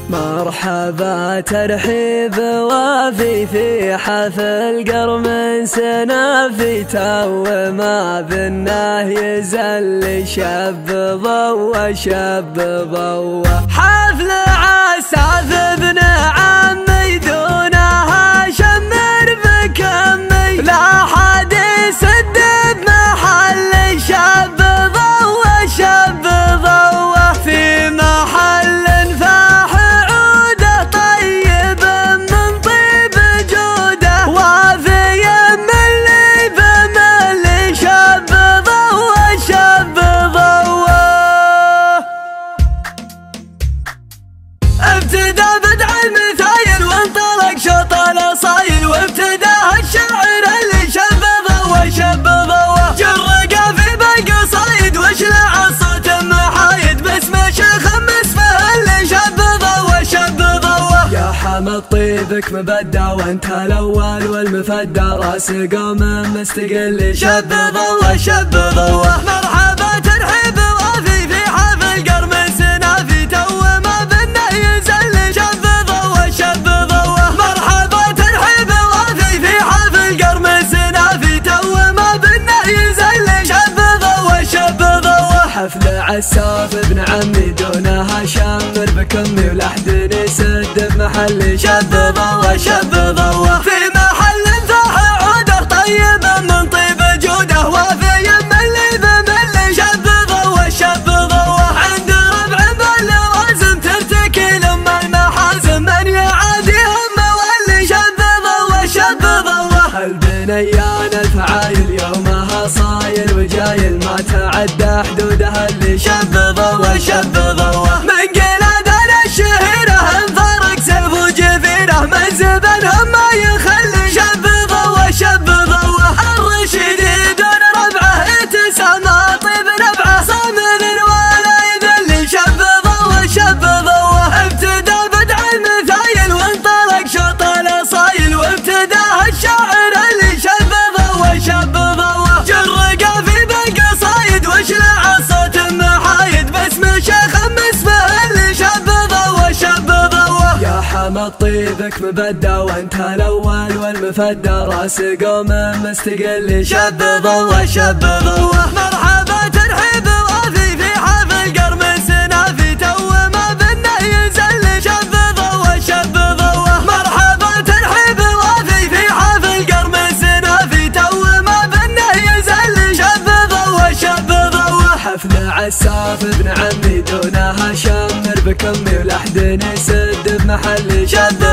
مرحبا ترحيب وافي في حفل قرم سنافي، تو ما بناه يزل شب ضوى شب ضوى. حفل عساف ابن عمي دونها شمر بكمي، لا حد يسد بمحل شب ضوى شب ضوى. في محل فاح عوده طيب من طيب جوده، وافي يملي بملي شب ضوى شب ضوى. ابتدى بدع المثايل وانطلق شوط الاصايل، وابتداه الشعر اللي شب ضوى شب ضوى. جرقه في بالقصايد وشلع الصوت محايد، باسم شيخ مسفه اللي شب ضوى شب ضوى. يا حمد طيبك مبدع وانت الاول والمفدى، راس قوم مستقل شب ضوى شب ضوى. مرحبا ترحيب وافي في حفل قرم سنافي، تو ما بنا يزل شب ضوى شب ضوى. مرحبا ترحيب وافي في حفل قرم سنافي، تو ما بنا يزل شب ضوى شب ضوى. حفل عساف ابن عمي دونها شمر بكمي، ولحد يسد بمحل شب ضوى شب ضوى. في محل فاح عوده طيب من طيب جوده، وافي يملي بملي شب ضوى شب ضوى. عند ربع باللوازم ترتكي لما المحازم، من يعاديهم مولي شب ضوى شب ضوى. البنيان الفعايل يومها صايل وجايل، ما تعدى حدودها اللي شب ضوى شب ضوى. من قلادان الشهيره انفرق سيف وجفيره، من زبنهم ما يخلي شب ضوى شب ضوى. الرشيد دون ربعه يتسامى طيب نبعه، صامن ولا يذل شب ضوى شب ضوى. ابتدى بدع المثايل وانطلق شوط الاصايل، وابتداه الشاعر اللي شب ضوى شب ضوى. جرقه في بالقصايد وشلع الصوت محايد، باسم شيخ مسفه اللي شب ضوى شب ضوى. يا حمد طيبك مبدع وانت الاول والمفدى، راس قوم مستقل شب ضوى شب ضوى. مرحبا ترحيب وافي في حفل قرم سنافي، تو ما بنا يزل شب ضوى شب ضوى. مرحبا ترحيب وافي في حفل قرم سنافي، تو ما بنا يزل شب ضوى شب ضوى. حفل عساف ابن عمي دونها شمر بكمي، ولحد يسد بمحل شب